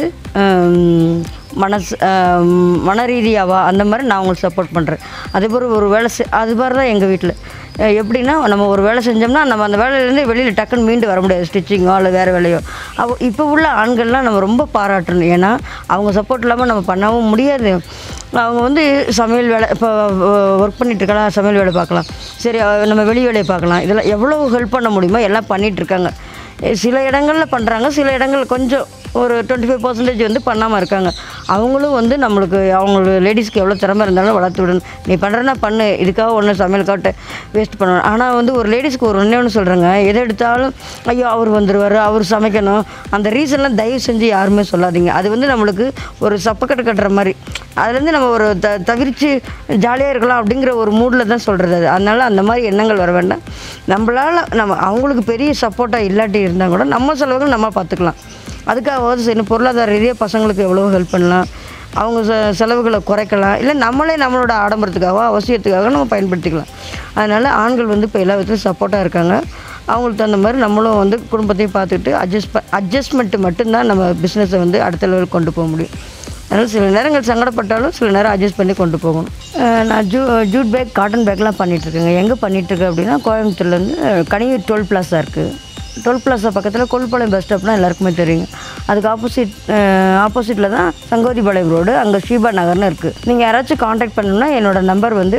மன ரீதியாவா அந்த மாதிரி நான் உங்களுக்கு சப்போர்ட் பண்ணுறேன். அதே போல் ஒரு வேலை அது மாதிரி தான் எங்கள் வீட்டில் எப்படின்னா நம்ம ஒரு வேலை செஞ்சோம்னா நம்ம அந்த வேலையிலேருந்து வெளியில் டக்குன்னு மீண்டு வர முடியாது. ஸ்டிச்சிங்கோ இல்லை வேறு வேலையோ. இப்போ உள்ள ஆண்கள்லாம் நம்ம ரொம்ப பாராட்டணும். ஏன்னா அவங்க சப்போர்ட் இல்லாமல் நம்ம பண்ணவும் முடியாது. அவங்க வந்து சமையல் வேலை இப்போ ஒர்க் பண்ணிகிட்ருக்கலாம், சமையல் வேலை பார்க்கலாம், சரி நம்ம வெளி வேலையை பார்க்கலாம். இதெல்லாம் எவ்வளோ ஹெல்ப் பண்ண முடியுமோ எல்லாம் பண்ணிகிட்ருக்காங்க. சில இடங்களில் பண்ணுறாங்க, சில இடங்கள் கொஞ்சம் ஒரு 25% வந்து பண்ணாமல் இருக்காங்க. அவங்களும் வந்து அவங்களுக்கு லேடிஸ்க்கு எவ்வளோ திறமை இருந்தாலும் வளர்த்து விடணும். நீ பண்ணுறனா பண்ணு, இதுக்காக ஒன்று சமையல்காட்ட வேஸ்ட் பண்ணணும். ஆனால் வந்து ஒரு லேடிஸ்க்கு ஒன்று சொல்கிறேங்க, எதை எடுத்தாலும் ஐயோ அவர் வந்துடுவார், அவர் சமைக்கணும், அந்த ரீசன்லாம் தயவு செஞ்சு யாருமே சொல்லாதீங்க. அது வந்து நம்மளுக்கு ஒரு சப்பக்கட்டு கட்டுற மாதிரி. அதுலேருந்து நம்ம ஒரு தவிர்த்து ஜாலியாக இருக்கலாம் அப்படிங்கிற ஒரு மூடில் தான் சொல்கிறது அது. அதனால் அந்த மாதிரி எண்ணங்கள் வர வேண்டாம். நம்மளால் அவங்களுக்கு பெரிய சப்போர்ட்டாக இல்லாட்டி இருந்தால் கூட நம்ம செலவுகள் நம்ம பார்த்துக்கலாம். அதுக்காக சரி பொருளாதார ரீதியாக பசங்களுக்கு எவ்வளோ ஹெல்ப் பண்ணலாம், அவங்க செலவுகளை குறைக்கலாம், இல்லை நம்மளோட ஆடம்பரத்துக்காக அவசியத்துக்காக நம்ம பயன்படுத்திக்கலாம். அதனால் ஆண்கள் வந்து இப்போ எல்லா விதத்துலையும் சப்போர்ட்டாக இருக்காங்க. அவங்களுக்கு தகுந்த மாதிரி நம்மளும் வந்து குடும்பத்தையும் பார்த்துக்கிட்டு அட்ஜஸ்ட்மெண்ட்டு மட்டும்தான் நம்ம பிஸ்னஸை வந்து அடுத்த லெவலுக்கு கொண்டு போக முடியும். அதனால் சில நேரங்கள் சங்கடப்பட்டாலும் சில நேரம் அட்ஜஸ்ட் பண்ணி கொண்டு போகணும். நான் ஜூட் பேக், காட்டன் பேக்லாம் பண்ணிகிட்ருக்கேங்க. எங்கே பண்ணிகிட்ருக்கேன் அப்படின்னா கோயம்புத்தூர்லேருந்து கனியூர் டோல் பிளாஸா இருக்குது. டோல் பிளாஸா பக்கத்தில் கொல்பாளையம் பஸ் ஸ்டாப்னால் எல்லாருக்குமே தெரியுங்க. அதுக்கு ஆப்போசிட்டில் தான் சங்கோதிபாளையம் ரோடு, அங்கே ஷீபா நகர்னு இருக்குது. நீங்கள் யாராச்சும் காண்டாக்ட் பண்ணணும்னா என்னோடய நம்பர் வந்து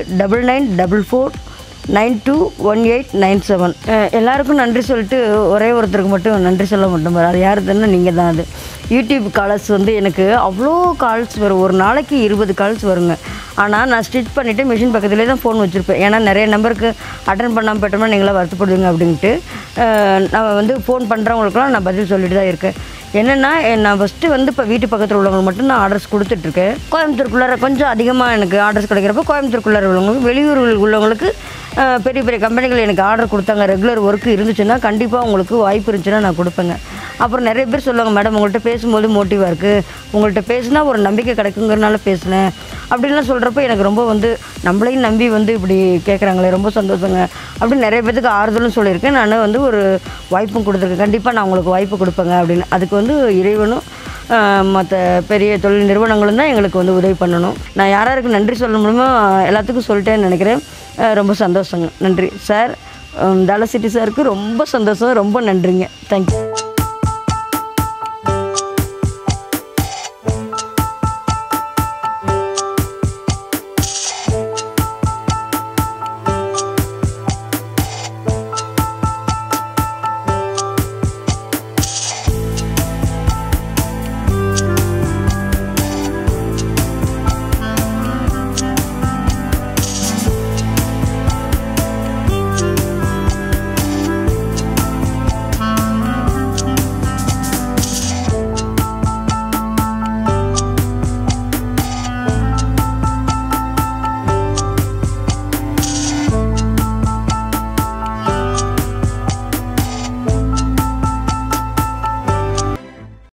9944921897. எல்லாருக்கும் நன்றி சொல்லிட்டு ஒரே ஒருத்தருக்கு மட்டும் நன்றி சொல்ல மட்டும் அது யார் தானே நீங்கள் தான். அது யூடியூப் கால்ஸ் வந்து எனக்கு அவ்வளோ கால்ஸ் வரும். ஒரு நாளைக்கு 20 கால்ஸ் வருங்க. ஆனால் நான் ஸ்டிச் பண்ணிவிட்டு மிஷின் பக்கத்துலேயே தான் ஃபோன் வச்சுருப்பேன். ஏன்னா நிறைய நம்பருக்கு அட்டன் பண்ணாமல் போயிட்டோம்னா நீங்களாம் வருத்தப்படுவீங்க அப்படின்ட்டு நான் வந்து ஃபோன் பண்ணுறவங்களுக்குலாம் நான் பதில் சொல்லிட்டு தான் இருக்கேன். என்னென்னா நான் ஃபஸ்ட்டு வந்து இப்போ வீட்டு பக்கத்தில் உள்ளவங்களுக்கு மட்டும் நான் ஆர்டர்ஸ் கொடுத்துட்ருக்கேன். கோயம்புத்தூருக்குள்ளார கொஞ்சம் அதிகமாக எனக்கு ஆர்டர்ஸ் கிடைக்கிறப்போ கோயம்புத்தூருக்குள்ளார உள்ளவங்களுக்கு, வெளியூர்கள் உள்ளவங்களுக்கு பெரிய பெரிய கம்பெனிகள் எனக்கு ஆர்டர் கொடுத்தாங்க, ரெகுலர் ஒர்க்கு இருந்துச்சுன்னா கண்டிப்பாக உங்களுக்கு வாய்ப்பு இருந்துச்சுன்னா நான் கொடுப்பேங்க. அப்புறம் நிறைய பேர் சொல்லுவாங்க, மேடம் உங்கள்கிட்ட பேசும்போது மோட்டிவாக இருக்குது, உங்கள்கிட்ட பேசுனா ஒரு நம்பிக்கை கிடைக்குங்கிறனால பேசுனேன் அப்படின்லாம் சொல்கிறப்ப எனக்கு ரொம்ப வந்து நம்மளையும் நம்பி வந்து இப்படி கேட்குறாங்களே ரொம்ப சந்தோஷங்க அப்படின்னு நிறைய பேருக்கு ஆறுதலும் சொல்லியிருக்கேன். நான் வந்து ஒரு வாய்ப்பும் கொடுத்துருக்கேன். கண்டிப்பாக நான் உங்களுக்கு வாய்ப்பு கொடுப்பேங்க அப்படின்னு. அதுக்கு வந்து இறைவனும் மற்ற பெரிய தொழில் நிறுவனங்களும் தான் எங்களுக்கு வந்து உதவி பண்ணணும். நான் யாராருக்கு நன்றி சொல்ல முடியுமோ எல்லாத்துக்கும் சொல்லிட்டேன்னு நினைக்கிறேன். ரொம்ப சந்தோஷங்க. நன்றி சார். தலசிட்டி சாருக்கு ரொம்ப சந்தோஷம், ரொம்ப நன்றிங்க. தேங்க்யூ.